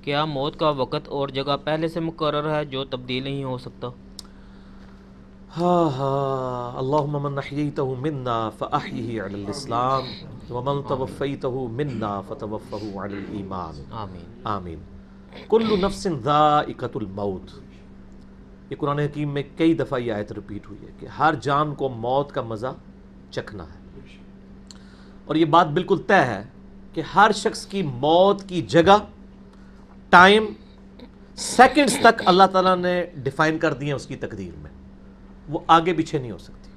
کیا موت کا وقت اور جگہ پہلے سے مقرر ہے جو تبدیل نہیں ہو سکتا؟ اللہم من احییتہ منا فاحیہ علی الاسلام ومن توفیتہ منا فتوفہ علی الایمان آمین آمین۔ کل نفس ذائقۃ الموت، یہ قرآن حکیم میں کئی دفعہ یہ آیت ریپیٹ ہوئی ہے کہ ہر جان کو موت کا مزہ چکھنا ہے، اور یہ بات بالکل طے ہے کہ ہر شخص کی موت کی جگہ، ٹائم، سیکنڈز تک اللہ تعالیٰ نے ڈیفائن کر دی ہیں اس کی تقدیر میں، وہ آگے پیچھے نہیں ہو سکتی،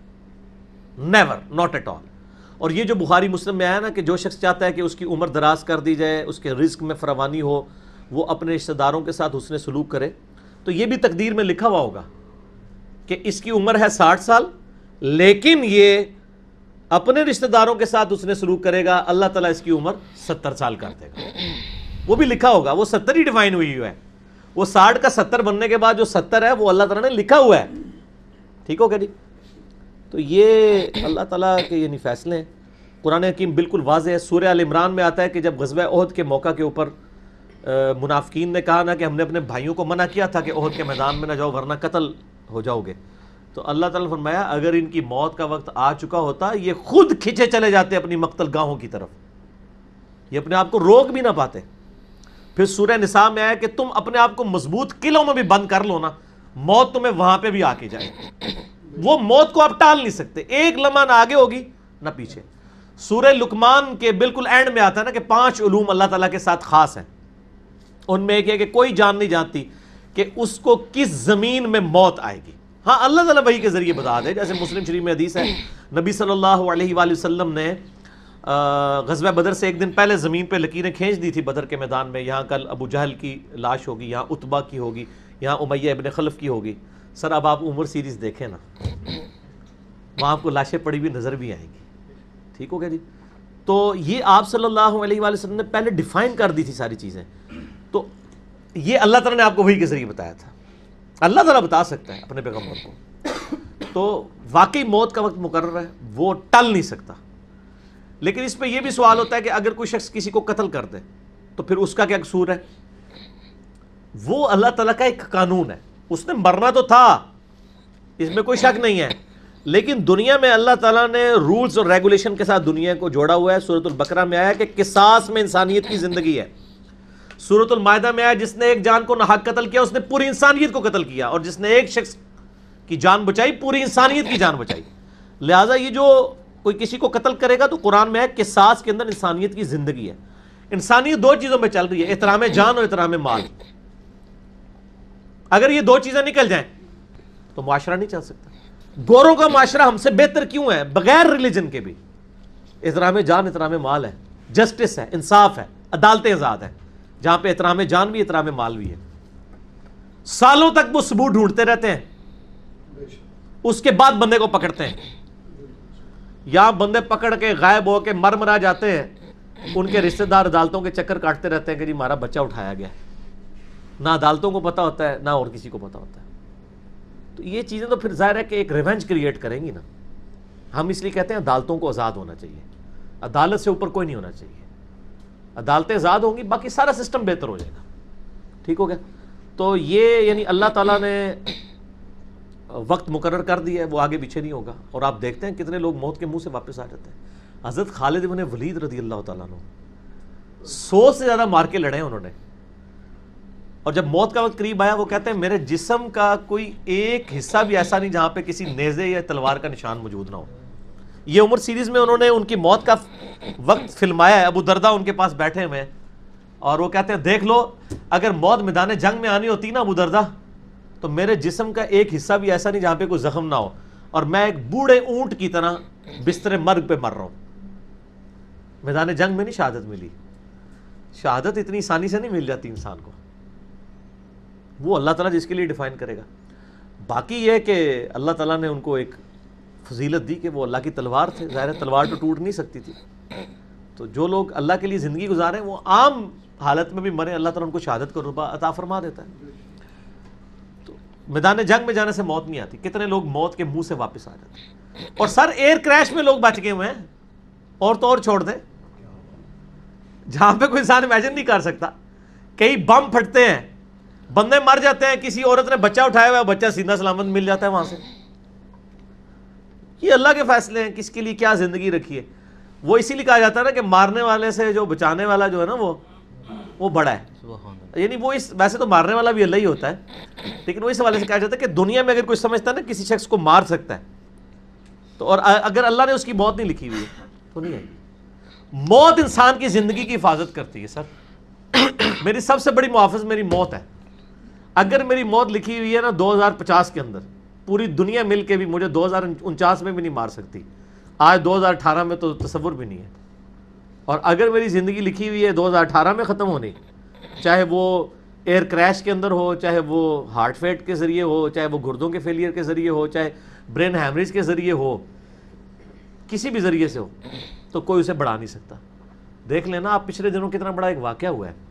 نیور، ناٹ ایٹ آل۔ اور یہ جو بخاری مسلم میں آیا نا کہ جو شخص چاہتا ہے کہ اس کی عمر دراز کر دی جائے، اس کے رزق میں فراوانی ہو، وہ اپنے رشتہ داروں کے ساتھ حسن سلوک کرے، تو یہ بھی تقدیر میں لکھا ہوا ہوگا کہ اس کی عمر ہے 60 سال، لیکن یہ اپنے رشتہ داروں کے ساتھ حسن سلوک کرے گا، اللہ تعالیٰ اس کی عمر 70 سال کر دے گا، وہ بھی لکھا ہوگا، وہ 70 ہی ڈیفائن ہوئی ہے، وہ 60 کا 70 بننے کے بعد جو 70 ہے وہ اللہ تعالیٰ نے لکھا ہوا ہے، ٹھیک ہو گیا جی؟ تو یہ اللہ تعالیٰ کے یعنی فیصلے ہیں، قرآن حکیم بالکل واضح ہے۔ سورہ ال عمران میں آتا ہے کہ جب غزوہ احد کے موقع کے اوپر منافقین نے کہا نا کہ ہم نے اپنے بھائیوں کو منع کیا تھا کہ احد کے میدان میں نہ جاؤ ورنہ قتل ہو جاؤ گے، تو اللہ تعالیٰ نے فرمایا اگر ان کی موت کا وقت آ چکا ہوتا یہ خود کھینچے چلے جاتے اپنی مقتل گاہوں کی طرف، یہ اپنے آپ کو روک بھی نہ پاتے۔ پھر سورہ نساء میں آیا کہ تم اپنے آپ کو مضبوط قلعوں میں بھی بند کر لو نا، موت تمہیں وہاں پہ بھی آ کے جائے، وہ موت کو آپ ٹال نہیں سکتے، ایک لمحہ نہ آگے ہوگی نہ پیچھے۔ سورہ لقمان کے بالکل اینڈ میں آتا ہے نا کہ 5 علوم اللہ تعالیٰ کے ساتھ خاص ہیں، ان میں ایک ہے کہ کوئی جان نہیں جانتی کہ اس کو کس زمین میں موت آئے گی، ہاں اللہ تعالیٰ وحی کے ذریعے بتا دے، جیسے مسلم شریف میں حدیث ہے نبی صلی اللہ علیہ وآلہ وسلم نے غزوہ بدر سے ایک دن پہلے زمین پہ لکیریں کھینچ دی تھی بدر کے میدان میں، یہاں کل ابو جہل کی لاش ہوگی، یہاں عتبہ کی ہوگی، یہاں امیہ ابن خلف کی ہوگی۔ سر اب آپ عمر سیریز دیکھیں نا، وہاں آپ کو لاشیں پڑی ہوئی نظر بھی آئیں گی، ٹھیک ہو گیا جی؟ تو یہ آپ صلی اللہ علیہ وآلہ وسلم نے پہلے ڈیفائن کر دی تھی ساری چیزیں، تو یہ اللہ تعالیٰ نے آپ کو وحی کے ذریعے بتایا تھا، اللہ تعالیٰ بتا سکتا ہے اپنے پیغمبر کو، تو واقعی موت کا وقت مقرر ہے، وہ ٹل نہیں سکتا۔ لیکن اس پہ یہ بھی سوال ہوتا ہے کہ اگر کوئی شخص کسی کو قتل کر دے تو پھر اس کا کیا قصور ہے؟ وہ اللہ تعالیٰ کا ایک قانون ہے، اس نے مرنا تو تھا، اس میں کوئی شک نہیں ہے، لیکن دنیا میں اللہ تعالیٰ نے رولز اور ریگولیشن کے ساتھ دنیا کو جوڑا ہوا ہے۔ سورۃ البقرہ میں آیا کہ قصاص میں انسانیت کی زندگی ہے، سورۃ المائدہ میں آیا جس نے ایک جان کو ناحق قتل کیا اس نے پوری انسانیت کو قتل کیا، اور جس نے ایک شخص کی جان بچائی پوری انسانیت کی جان بچائی۔ لہٰذا یہ جو کوئی کسی کو قتل کرے گا تو قرآن میں ہے قصاص کے اندر انسانیت کی زندگی ہے۔ انسانیت 2 چیزوں میں چل رہی ہے، احترام جان اور احترام مال، اگر یہ 2 چیزیں نکل جائیں تو معاشرہ نہیں چل سکتا۔ گوروں کا معاشرہ ہم سے بہتر کیوں ہے؟ بغیر ریلیجن کے بھی احترام جان احترام مال ہے، جسٹس ہے، انصاف ہے، عدالتیں آزاد ہیں، جہاں پہ احترام جان بھی احترام مال بھی ہے۔ سالوں تک وہ ثبوت ڈھونڈتے رہتے ہیں، اس کے بعد بندے کو پکڑتے ہیں، یا بندے پکڑ کے غائب ہو کے مر مرا جاتے ہیں، ان کے رشتہ دار عدالتوں کے چکر کاٹتے رہتے ہیں کہ جی ہمارا بچہ اٹھایا گیا، نہ عدالتوں کو پتا ہوتا ہے نہ اور کسی کو پتا ہوتا ہے۔ تو یہ چیزیں تو پھر ظاہر ہے کہ ایک ریونج کریٹ کریں گی نا۔ ہم اس لیے کہتے ہیں عدالتوں کو آزاد ہونا چاہیے، عدالت سے اوپر کوئی نہیں ہونا چاہیے، عدالتیں آزاد ہوں گی باقی سارا سسٹم بہتر ہو جائے گا، ٹھیک ہو گیا؟ تو یہ یعنی اللہ تعالیٰ نے وقت مقرر کر دیا ہے، وہ آگے پیچھے نہیں ہوگا، اور آپ دیکھتے ہیں کتنے لوگ موت کے منہ سے واپس آ جاتے ہیں۔ حضرت خالد بن ولید رضی اللہ تعالیٰ عنہ 100 سے زیادہ مار کے لڑے ہیں انہوں نے، اور جب موت کا وقت قریب آیا وہ کہتے ہیں میرے جسم کا کوئی ایک حصہ بھی ایسا نہیں جہاں پہ کسی نیزے یا تلوار کا نشان موجود نہ ہو۔ یہ عمر سیریز میں انہوں نے ان کی موت کا وقت فلمایا ہے، ابو دردہ ان کے پاس بیٹھے ہوئے ہیں، اور وہ کہتے ہیں دیکھ لو اگر موت میدان جنگ میں آنی ہوتی نا ابو دردہ تو میرے جسم کا ایک حصہ بھی ایسا نہیں جہاں پہ کوئی زخم نہ ہو، اور میں ایک بوڑھے اونٹ کی طرح بستر مرگ پہ مر رہا ہوں۔ میدان جنگ میں نہیں شہادت ملی، شہادت اتنی آسانی سے نہیں مل جاتی انسان کو، وہ اللہ تعالیٰ جس کے لیے ڈیفائن کرے گا۔ باقی یہ کہ اللہ تعالیٰ نے ان کو ایک فضیلت دی کہ وہ اللہ کی تلوار تھے، ظاہر تلوار تو ٹوٹ نہیں سکتی تھی، تو جو لوگ اللہ کے لیے زندگی گزارے وہ عام حالت میں بھی مرے اللہ تعالیٰ ان کو شہادت کا رتبہ عطا فرما دیتا ہے۔ تو میدان جنگ میں جانے سے موت نہیں آتی، کتنے لوگ موت کے منہ سے واپس آ جاتے ہیں، اور سر ایئر کریش میں لوگ بچ گئے ہوئے ہیں، اور تو اور چھوڑ دیں جہاں پہ کوئی انسان امیجن نہیں کر سکتا کئی بم پھٹتے ہیں، بندے مر جاتے ہیں، کسی عورت نے بچہ اٹھایا ہوا ہے، بچہ سیدھا سلامت مل جاتا ہے وہاں سے. یہ اللہ کے فیصلے ہیں، کس کے لیے کیا زندگی رکھی ہے. وہ اسی لیے کہا جاتا ہے نا کہ مارنے والے سے جو بچانے والا جو ہے نا وہ بڑا ہے. یعنی وہ ویسے تو مارنے والا بھی اللہ ہی ہوتا ہے، لیکن وہ اس حوالے سے کہا جاتا ہے کہ دنیا میں اگر کوئی سمجھتا ہے نا کسی شخص کو مار سکتا ہے تو، اور اگر اللہ نے اس کی موت نہیں لکھی ہوئی ہے تو نہیں ہے. موت انسان کی زندگی کی حفاظت کرتی ہے. سر میری سب سے بڑی محافظ میری موت ہے. اگر میری موت لکھی ہوئی ہے نا 2050 کے اندر، پوری دنیا مل کے بھی مجھے 2049 میں بھی نہیں مار سکتی. آج 2018 میں تو تصور بھی نہیں ہے. اور اگر میری زندگی لکھی ہوئی ہے 2018 میں ختم ہونی، چاہے وہ ایئر کریش کے اندر ہو، چاہے وہ ہارٹ فیٹ کے ذریعے ہو، چاہے وہ گردوں کے فیلئر کے ذریعے ہو، چاہے برین ہیمریج کے ذریعے ہو، کسی بھی ذریعے سے ہو، تو کوئی اسے بڑھا نہیں سکتا. دیکھ لینا آپ پچھلے دنوں کتنا بڑا ایک واقعہ ہوا ہے.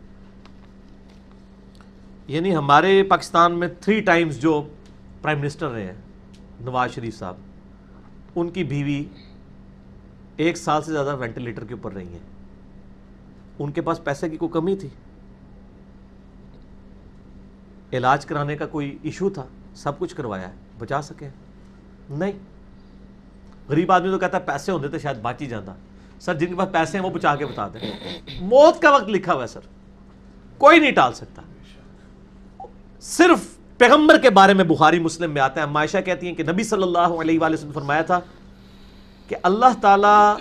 یعنی ہمارے پاکستان میں 3 ٹائمز جو پرائم منسٹر رہے ہیں نواز شریف صاحب، ان کی بیوی 1 سال سے زیادہ وینٹیلیٹر کے اوپر رہی ہیں. ان کے پاس پیسے کی کوئی کمی تھی؟ علاج کرانے کا کوئی ایشو تھا؟ سب کچھ کروایا ہے، بچا سکے؟ نہیں. غریب آدمی تو کہتا ہے پیسے ہوتے تو شاید بچ ہی جاتا. سر جن کے پاس پیسے ہیں وہ بچا کے بتا دیں. موت کا وقت لکھا ہوا ہے سر، کوئی نہیں ٹال سکتا. صرف پیغمبر کے بارے میں بخاری مسلم میں آتا ہے، عائشہ کہتی ہیں کہ نبی صلی اللہ علیہ وآلہ وسلم نے فرمایا تھا کہ اللہ تعالیٰ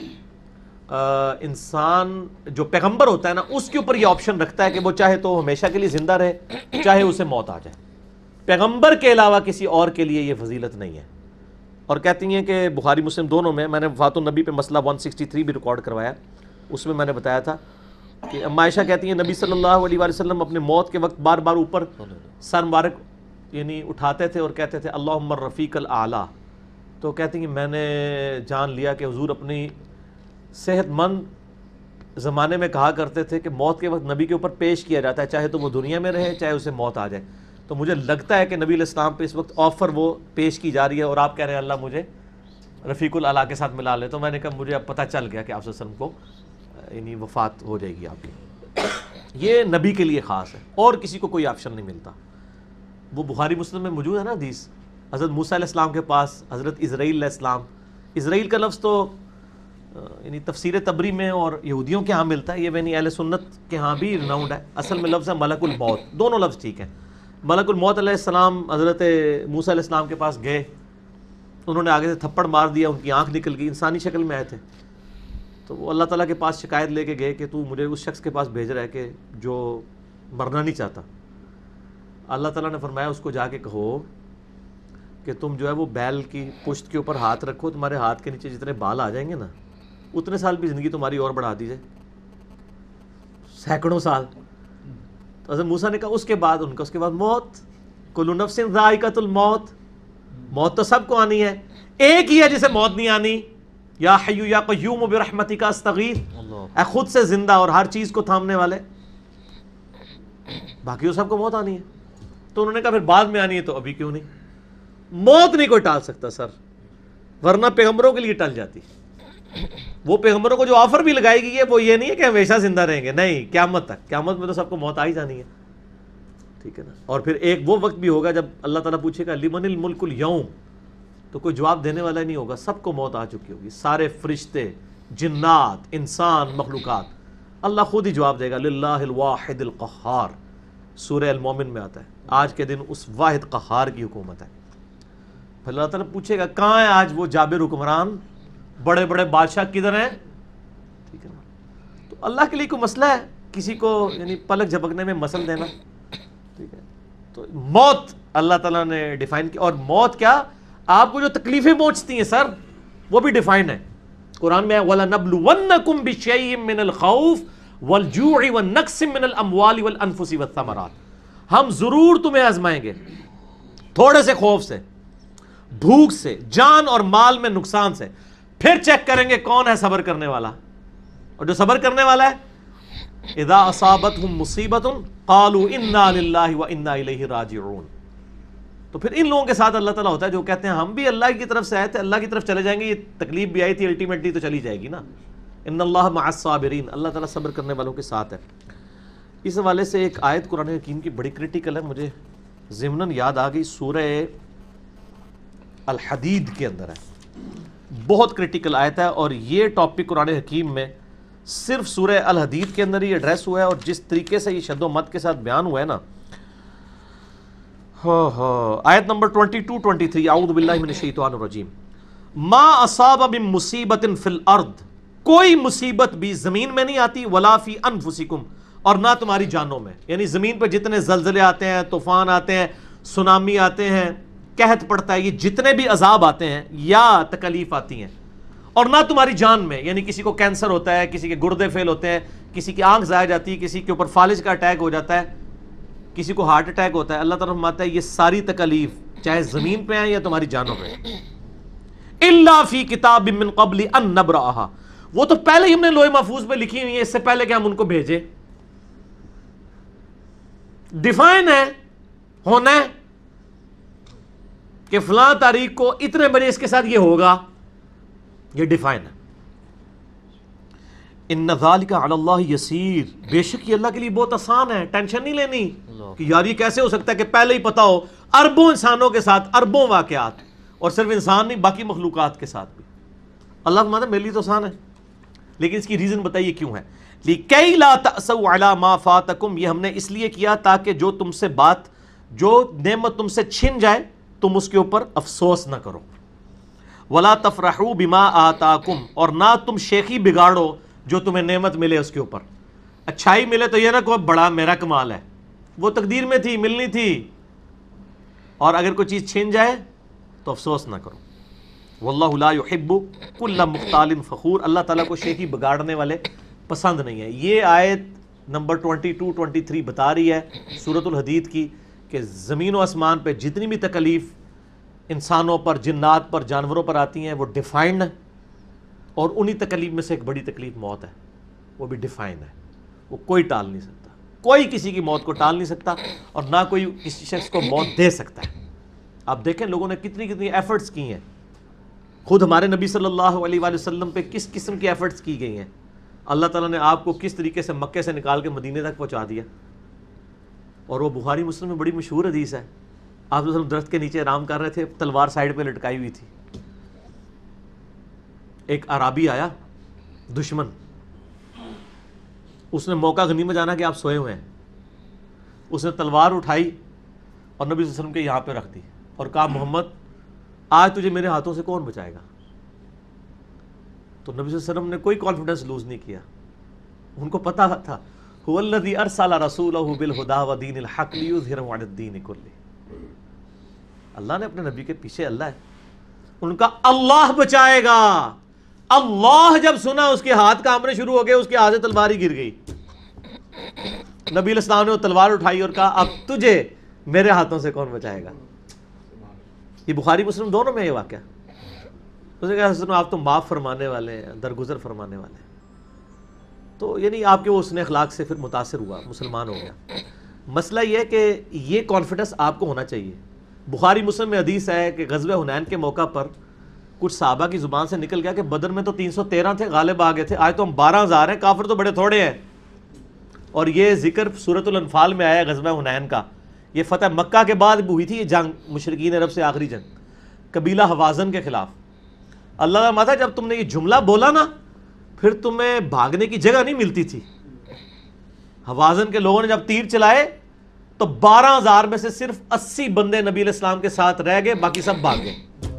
انسان جو پیغمبر ہوتا ہے نا اس کے اوپر یہ آپشن رکھتا ہے کہ وہ چاہے تو ہمیشہ کے لیے زندہ رہے، چاہے اسے موت آ جائے. پیغمبر کے علاوہ کسی اور کے لیے یہ فضیلت نہیں ہے. اور کہتی ہیں کہ بخاری مسلم دونوں میں نے وفات النبی پہ مسئلہ 163 بھی ریکارڈ کروایا، اس میں نے بتایا تھا کہ عائشہ کہتی ہیں نبی صلی اللہ علیہ وآلہ وسلم اپنے موت کے وقت بار بار اوپر سر مبارک یعنی اٹھاتے تھے اور کہتے تھے اللہم الرفیق الاعلی. تو کہتی ہیں میں نے جان لیا کہ حضور اپنی صحت مند زمانے میں کہا کرتے تھے کہ موت کے وقت نبی کے اوپر پیش کیا جاتا ہے، چاہے تو وہ دنیا میں رہے چاہے اسے موت آ جائے. تو مجھے لگتا ہے کہ نبی علیہ السلام پہ اس وقت آفر وہ پیش کی جا رہی ہے اور آپ کہہ رہے ہیں اللہ مجھے رفیق الاعلیٰ کے ساتھ ملا لے. تو میں نے کہا مجھے اب پتہ چل گیا کہ آپ صلی اللہ علیہ وسلم کو یعنی وفات ہو جائے گی آپ کی. یہ نبی کے لیے خاص ہے اور کسی کو کوئی آپشن نہیں ملتا. وہ بخاری مسلم میں موجود ہے نا حدیث، حضرت موسیٰ علیہ السلام کے پاس حضرت اسرائیل علیہ السلام. اسرائیل کا لفظ تو یعنی تفسیر تبری میں اور یہودیوں کے ہاں ملتا ہے، یہ یعنی اہل سنت کے ہاں بھی رناؤنڈ ہے. اصل میں لفظ ہے ملک الموت. دونوں لفظ ٹھیک ہیں. ملک الموت علیہ السلام حضرت موسیٰ علیہ السلام کے پاس گئے، انہوں نے آگے سے تھپڑ مار دیا، ان کی آنکھ نکل گئی، انسانی شکل میں آئے تھے. تو وہ اللہ تعالیٰ کے پاس شکایت لے کے گئے کہ تو مجھے اس شخص کے پاس بھیج رہا ہے کہ جو مرنا نہیں چاہتا. اللہ تعالیٰ نے فرمایا اس کو جا کے کہو کہ تم جو ہے وہ بیل کی پشت کے اوپر ہاتھ رکھو، تمہارے ہاتھ کے نیچے جتنے بال آ جائیں گے نا اتنے سال بھی زندگی تمہاری اور بڑھا دی جائے، سینکڑوں سال. تو حضرت موسیٰ نے کہا اس کے بعد ان کا اس کے بعد موت. کل نفس ذائقۃ الموت، موت تو سب کو آنی ہے، ایک ہی ہے جسے موت نہیں آنی. یا حی یا قیوم برحمتک استغیث، اے خود سے زندہ اور ہر چیز کو تھامنے والے، باقی وہ سب کو موت آنی ہے. تو انہوں نے کہا پھر بعد میں آنی ہے تو ابھی کیوں نہیں؟ موت نہیں کوئی ٹال سکتا سر، ورنہ پیغمبروں کے لیے ٹل جاتی. وہ پیغمبروں کو جو آفر بھی لگائی گئی ہے وہ یہ نہیں ہے کہ ہمیشہ زندہ رہیں گے، نہیں، قیامت تک. قیامت میں تو سب کو موت آ ہی جانی ہے، ٹھیک ہے نا. اور پھر ایک وہ وقت بھی ہوگا جب اللہ تعالیٰ پوچھے گا لمن الملک اليوم، تو کوئی جواب دینے والا ہی نہیں ہوگا، سب کو موت آ چکی ہوگی، سارے فرشتے، جنات، انسان، مخلوقات. اللہ خود ہی جواب دے گا للہ الواحد القہار. سورہ المومن میں آتا ہے آج کے دن اس واحد قہار کی حکومت ہے. پھر اللہ تعالیٰ پوچھے گا کہاں ہے آج وہ جابر حکمران، بڑے بڑے بادشاہ کدھر ہیں؟ ٹھیک ہے نا. تو اللہ کے لیے کوئی مسئلہ ہے کسی کو یعنی پلک جھپکنے میں مسل دینا؟ ٹھیک ہے. تو موت اللہ تعالیٰ نے ڈیفائن کی. اور موت کیا، آپ کو جو تکلیفیں پہنچتی ہیں سر وہ بھی ڈیفائن ہے. قرآن میں وَلَنَبْلُوَنَّكُمْ بِشَيْءٍ مِّنَ الْخَوْفِ وَالْجُوعِ وَالنَّقْصِ مِّنَ الْأَمْوَالِ وَالْأَنفُسِ وَالثَّمَرَاتِ. ہم ضرور تمہیں آزمائیں گے تھوڑے سے خوف سے، بھوک سے، جان اور مال میں نقصان سے. پھر چیک کریں گے کون ہے صبر کرنے والا. اور جو صبر کرنے والا ہے اذا اصابتهم مصیبت قالوا انا للہ وانا الیہ راجعون. تو پھر ان لوگوں کے ساتھ اللہ تعالیٰ ہوتا ہے جو کہتے ہیں ہم بھی اللہ کی طرف سے آئے تھے، اللہ کی طرف چلے جائیں گے، یہ تکلیف بھی آئی تھی الٹیمیٹلی تو چلی جائے گی نا. ان اللہ مع الصابرین، اللہ تعالیٰ صبر کرنے والوں کے ساتھ ہے. اس حوالے سے ایک آیت قرآن حکیم کی بڑی کرٹیکل ہے، مجھے ضمناً یاد آ گئی، سورہ الحدید کے اندر ہے، بہت کرٹیکل آیت ہے، اور یہ ٹاپک قرآن حکیم میں صرف سورہ الحدید کے اندر ہی ایڈریس ہوا ہے، اور جس طریقے سے یہ شد و مد کے ساتھ بیان ہوا ہے نا، آیت نمبر 22-23، اعوذ باللہ من الشیطان الرجیم، ما اصاب من مصیبت فی الارض، کوئی مصیبت بھی زمین میں نہیں آتی، ولا فی انفسکم، اور نہ تمہاری جانوں میں، یعنی زمین پہ جتنے زلزلے آتے ہیں، طوفان آتے ہیں، سونامی آتے ہیں، قحط پڑتا ہے، یہ جتنے بھی عذاب آتے ہیں یا تکلیف آتی ہیں، اور نہ تمہاری جان میں، یعنی کسی کو کینسر ہوتا ہے، کسی کے گردے فیل ہوتے ہیں، کسی کی آنکھ ضائع جاتی ہے، کسی کے اوپر فالج کا اٹیک ہو جاتا ہے، کسی کو ہارٹ اٹیک ہوتا ہے، اللہ تعالیٰ فرماتا ہے یہ ساری تکلیف چاہے زمین پہ ہیں یا تمہاری جانوں پہ، الا فی کتاب من قبل ان نبرأہا، وہ تو پہلے ہی ہم نے لوح محفوظ پہ لکھی ہوئی ہیں، اس سے پہلے کہ ہم ان کو بھیجیں، ڈیفائن ہے، ہونا ہے کہ فلاں تاریخ کو اتنے بجے اس کے ساتھ یہ ہوگا، یہ ڈیفائن ہے۔ ان ذالک علی اللہ یسیر، بے شک یہ اللہ کے لیے بہت آسان ہے، ٹینشن نہیں لینی کہ یار یہ کیسے ہو سکتا ہے کہ پہلے ہی پتا ہو، اربوں انسانوں کے ساتھ اربوں واقعات، اور صرف انسان نہیں باقی مخلوقات کے ساتھ بھی، اللہ فرماتا ہے میرے لیے تو آسان ہے، لیکن اس کی ریزن بتائیے کیوں ہے، لِكَيْ لَا تَأْسَوْا عَلَى مَا فَاتَكُمْ، یہ ہم نے اس لیے کیا تاکہ جو تم سے بات، جو نعمت تم سے چھن جائے تم اس کے اوپر افسوس نہ کرو، وَلَا تَفْرَحُوا بِمَا آتَاكُمْ، اور نہ تم شیخی بگاڑو جو تمہیں نعمت ملے اس کے اوپر، اچھائی ملے تو یہ نہ کہو بڑا میرا کمال ہے، وہ تقدیر میں تھی، ملنی تھی، اور اگر کوئی چیز چھن جائے تو افسوس نہ کرو، واللہ لا يحب کل مختال فخور، اللہ تعالیٰ کو شیخی بگاڑنے والے پسند نہیں ہے۔ یہ آیت نمبر 22-23 بتا رہی ہے سورۃ الحدید کی کہ زمین و آسمان پہ جتنی بھی تکلیف انسانوں پر، جنات پر، جانوروں پر آتی ہیں وہ ڈیفائنڈ ہے، اور انہی تکلیف میں سے ایک بڑی تکلیف موت ہے، وہ بھی ڈیفائن ہے، وہ کوئی ٹال نہیں سکتا، کوئی کسی کی موت کو ٹال نہیں سکتا، اور نہ کوئی کسی شخص کو موت دے سکتا ہے۔ آپ دیکھیں لوگوں نے کتنی کتنی ایفرٹس کی ہیں، خود ہمارے نبی صلی اللہ علیہ وآلہ وسلم پہ کس قسم کی ایفرٹس کی گئی ہیں، اللہ تعالیٰ نے آپ کو کس طریقے سے مکے سے نکال کے مدینے تک پہنچا دیا، اور وہ بخاری مسلم میں بڑی مشہور حدیث ہے، آپ صلی اللہ علیہ وسلم درخت کے نیچے آرام کر رہے تھے، تلوار سائیڈ پہ لٹکائی ہوئی تھی، ایک عرابی آیا دشمن، اس نے موقع غنیمت جانا کہ آپ سوئے ہوئے ہیں، اس نے تلوار اٹھائی اور نبی صلی اللہ علیہ وسلم کے یہاں پہ رکھ دی اور کہا محمد آج تجھے میرے ہاتھوں سے کون بچائے گا؟ تو نبی صلی اللہ علیہ وسلم نے کوئی کانفیڈنس لوز نہیں کیا، ان کو پتا تھا هو الذی ارسل رسولہ بالہدی ودین الحق لیظہرہ علی الدین کلہ، اللہ نے اپنے نبی کے پیچھے اللہ ہے، ان کا اللہ بچائے گا، اللہ جب سنا اس کے ہاتھ کانپنے شروع ہو گئے، اس کے ہاتھ سے تلوار ہی گر گئی، نبی علیہ السلام نے وہ تلوار اٹھائی اور کہا اب تجھے میرے ہاتھوں سے کون بچائے گا؟ یہ بخاری مسلم دونوں میں یہ واقعہ، اس نے کہا حسن آپ تو معاف فرمانے والے ہیں، درگزر فرمانے والے ہیں، تو یعنی آپ کے وہ حسن اخلاق سے پھر متاثر ہوا، مسلمان ہو گیا۔ مسئلہ یہ ہے کہ یہ کانفیڈنس آپ کو ہونا چاہیے۔ بخاری مسلم میں حدیث ہے کہ غزوہ حنین کے موقع پر کچھ صحابہ کی زبان سے نکل گیا کہ بدر میں تو 313 تھے، غالب آ گئے تھے، آج تو ہم 12,000 ہیں، کافر تو بڑے تھوڑے ہیں، اور یہ ذکر سورۃ الانفال میں آیا غزوہ حنین کا، یہ فتح مکہ کے بعد ہوئی تھی یہ جنگ، مشرکین عرب سے آخری جنگ قبیلہ حوازن کے خلاف۔ اللہ کا ماتا جب تم نے یہ جملہ بولا نا پھر تمہیں بھاگنے کی جگہ نہیں ملتی تھی، حوازن کے لوگوں نے جب تیر چلائے تو 12,000 میں سے صرف 80 بندے نبی علیہ السلام کے ساتھ رہ گئے، باقی سب بھاگ گئے۔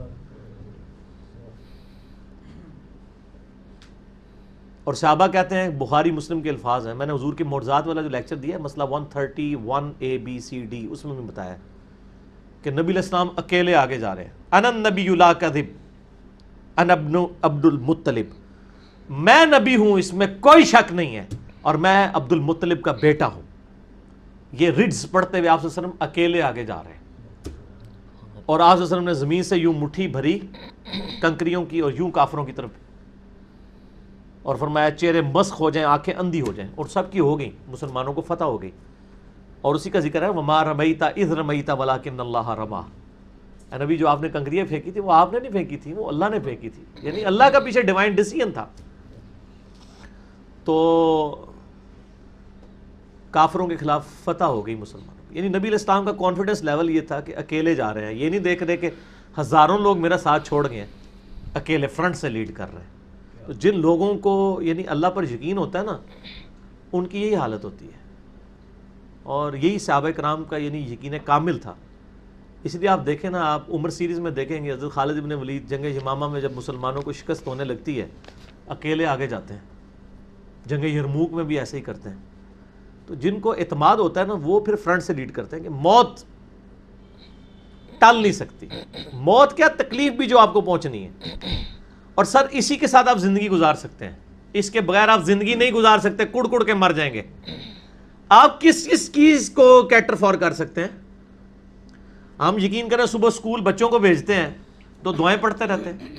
اور صحابہ کہتے ہیں، بخاری مسلم کے الفاظ ہیں، میں نے حضور کے معجزات والا جو لیکچر دیا ہے مسئلہ 131 ABCD، اس میں بھی بتایا کہ نبی علیہ السلام اکیلے آگے جا رہے ہیں، انا النبی لا کذب انا ابن عبد المطلب، میں نبی ہوں اس میں کوئی شک نہیں ہے، اور میں عبد المطلب کا بیٹا ہوں۔ یہ رڈز پڑھتے ہوئے آپ صلی اللہ علیہ وسلم اکیلے آگے جا رہے ہیں، اور آپ صلی اللہ علیہ وسلم نے زمین سے یوں مٹھی بھری کنکریوں کی اور یوں کافروں کی طرف، اور فرمایا چہرے مسخ ہو جائیں، آنکھیں اندھی ہو جائیں، اور سب کی ہو گئیں، مسلمانوں کو فتح ہو گئی، اور اسی کا ذکر ہے وَمَا رَمَيْتَ إِذْ رَمَيْتَ وَلَكِنَّ اللَّهَ رَمَى، اے نبی جو آپ نے کنکریاں پھینکی تھی وہ آپ نے نہیں پھینکی تھی، وہ اللہ نے پھینکی تھی، یعنی اللہ کا پیچھے ڈیوائن ڈیسیژن تھا۔ تو کافروں کے خلاف فتح ہو گئی مسلمانوں کی. یعنی نبی علیہ السلام کا کانفیڈنس لیول یہ تھا کہ اکیلے جا رہے ہیں, یہ نہیں دیکھ رہے کہ ہزاروں لوگ میرا ساتھ چھوڑ گئے ہیں, اکیلے فرنٹ سے لیڈ کر رہے ہیں. تو جن لوگوں کو یعنی اللہ پر یقین ہوتا ہے نا, ان کی یہی حالت ہوتی ہے, اور یہی صحابہ کرام کا یعنی یقین کامل تھا. اس لیے آپ دیکھیں نا, آپ عمر سیریز میں دیکھیں گے حضرت خالد ابن ولید جنگ یمامہ میں جب مسلمانوں کو شکست ہونے لگتی ہے, اکیلے آگے جاتے ہیں. جنگ یرموک میں بھی ایسے ہی کرتے ہیں. تو جن کو اعتماد ہوتا ہے نا, وہ پھر فرنٹ سے لیڈ کرتے ہیں کہ موت ٹال نہیں سکتی. موت کیا, تکلیف بھی جو آپ کو پہنچنی ہے, اور سر اسی کے ساتھ آپ زندگی گزار سکتے ہیں. اس کے بغیر آپ زندگی نہیں گزار سکتے, کڑ کڑ کے مر جائیں گے. آپ کس چیز کو کیٹر فار کر سکتے ہیں؟ ہم یقین کریں صبح اسکول بچوں کو بھیجتے ہیں تو دعائیں پڑھتے رہتے ہیں.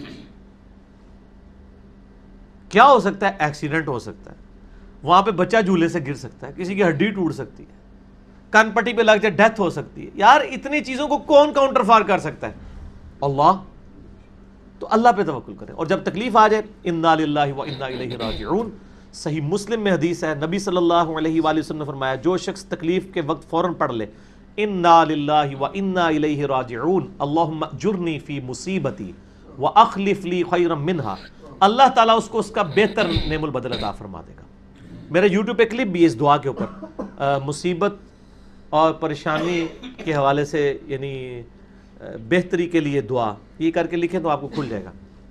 کیا ہو سکتا ہے؟ ایکسیڈنٹ ہو سکتا ہے, وہاں پہ بچہ جھولے سے گر سکتا ہے, کسی کی ہڈی ٹوٹ سکتی ہے, کان پٹی پہ لگ جائے ڈیتھ ہو سکتی ہے. یار اتنی چیزوں کو کون کاؤنٹر فار کر سکتا ہے؟ اللہ. تو اللہ پہ توکل کریں, اور جب تکلیف آ جائے انا للہ و انا الیہ راجعون. صحیح مسلم میں حدیث ہے, نبی صلی اللہ علیہ وآلہ وسلم نے فرمایا, جو شخص تکلیف کے وقت فوراً پڑھ لے انا للہ و انا الیہ راجعون اللہم اجرنی فی مصیبتی واخلف لی خیرا منہا, اللہ تعالیٰ اس کو اس کا بہتر نعم البدل عطا فرما دے گا. میرے یوٹیوب پہ کلپ بھی ہے اس دعا کے اوپر, مصیبت اور پریشانی کے حوالے سے یعنی بہتری کے لیے دعا, یہ کر کے لکھیں تو آپ کو کھل جائے گا.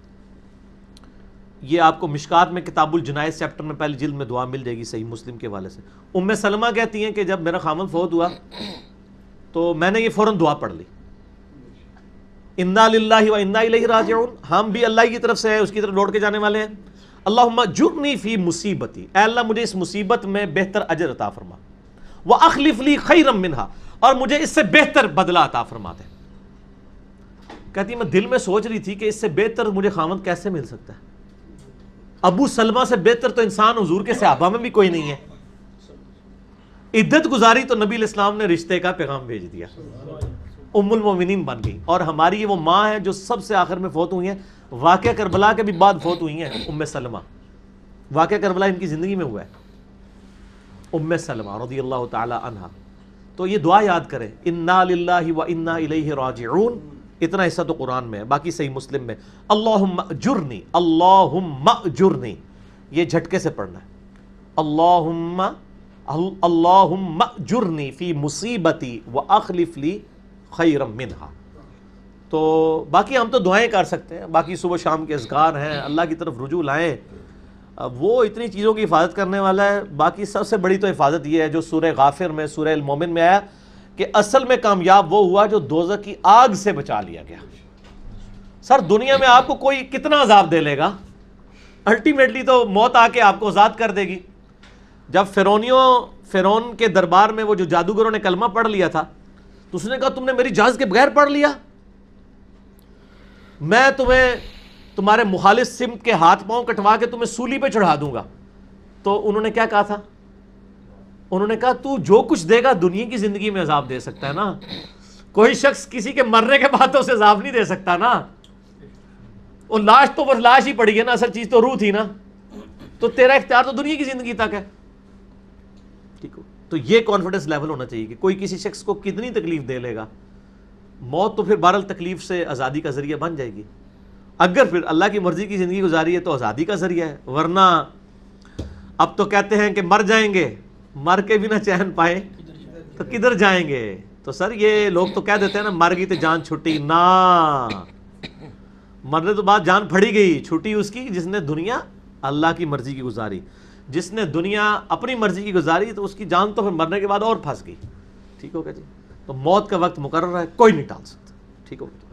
یہ آپ کو مشکات میں کتاب الجنائز چیپٹر میں پہلی جلد میں دعا مل جائے گی صحیح مسلم کے حوالے سے. ام سلمہ کہتی ہیں کہ جب میرا خامن فوت ہوا تو میں نے یہ فوراً دعا پڑھ لی, انا للہ و انا الیہ راجعون, ہم بھی اللہ کی طرف سے ہیں, اس کی طرف لوٹ کے جانے والے ہیں. اللہم اجرنی فی مصیبتی, اے اللہ مجھے اس مصیبت میں بہتر اجر عطا فرما, واخلف لی خیرا منہا, اور مجھے اس سے بہتر بدلہ عطا فرما دے. کہتی میں دل میں سوچ رہی تھی کہ اس سے بہتر مجھے خامند کیسے مل سکتا ہے. ابو سلمہ سے بہتر تو انسان حضور کے صحابہ میں بھی کوئی نہیں ہے. عدت گزاری تو نبی علیہ السلام نے رشتے کا پیغام بھیج دیا, ام المومنین بن گئی. اور ہماری یہ وہ ماں ہے جو سب سے آخر میں فوت ہوئی ہیں, واقعہ کربلا کے بھی بعد فوت ہوئی ہیں. ام سلمہ, واقعہ کربلا ان کی زندگی میں ہوا ہے, ام سلمہ رضی اللہ تعالی عنہا. تو یہ دعا یاد کریں, انا للہ و انا الیہ راجعون. اتنا حصہ تو قرآن میں ہے, باقی صحیح مسلم میں اللہم اجرنی, اللہم اجرنی, یہ جھٹکے سے پڑھنا ہے. اللہم اجرنی فی مصیبتی واخلف لی خیرا منہا. تو باقی ہم تو دعائیں کر سکتے ہیں, باقی صبح شام کے اذکار ہیں, اللہ کی طرف رجوع لائیں, وہ اتنی چیزوں کی حفاظت کرنے والا ہے. باقی سب سے بڑی تو حفاظت یہ ہے جو سورہ غافر میں, سورہ المومن میں آیا کہ اصل میں کامیاب وہ ہوا جو دوزخ کی آگ سے بچا لیا گیا. سر دنیا میں آپ کو کوئی کتنا عذاب دے لے گا, الٹیمیٹلی تو موت آ کے آپ کو آزاد کر دے گی. جب فرعون کے دربار میں وہ جو جادوگروں نے کلمہ پڑھ لیا تھا تو اس نے کہا تم نے میری اجازت کے بغیر پڑھ لیا, میں تمہیں تمہارے مخالف سمت کے ہاتھ پاؤں کٹوا کے تمہیں سولی پہ چڑھا دوں گا. تو انہوں نے کیا کہا تھا؟ انہوں نے کہا تو جو کچھ دے گا دنیا کی زندگی میں عذاب دے سکتا ہے نا, کوئی شخص کسی کے مرنے کے بعد تو اسے عذاب نہیں دے سکتا نا. وہ لاش تو بس لاش ہی پڑی ہے نا, اصل چیز تو روح تھی نا. تو تیرا اختیار تو دنیا کی زندگی تک ہے. ٹھیک ہو, تو یہ کانفیڈنس لیول ہونا چاہیے کہ کوئی کسی شخص کو کتنی تکلیف دے لے گا, موت تو پھر بہرحال تکلیف سے آزادی کا ذریعہ بن جائے گی. اگر پھر اللہ کی مرضی کی زندگی گزاری ہے تو آزادی کا ذریعہ ہے, ورنہ اب تو کہتے ہیں کہ مر جائیں گے, مر کے بھی نہ چین پائے تو کدھر جائیں گے. تو سر یہ لوگ تو کہہ دیتے ہیں نا مر گئی تو جان چھٹی, نہ, مرنے تو بعد جان پھڑی گئی, چھٹی اس کی جس نے دنیا اللہ کی مرضی کی گزاری. جس نے دنیا اپنی مرضی کی گزاری تو اس کی جان تو پھر مرنے کے بعد اور پھنس گئی. ٹھیک ہوگا جی. تو موت کا وقت مقرر ہے, کوئی نہیں ٹال سکتا. ٹھیک ہوگا.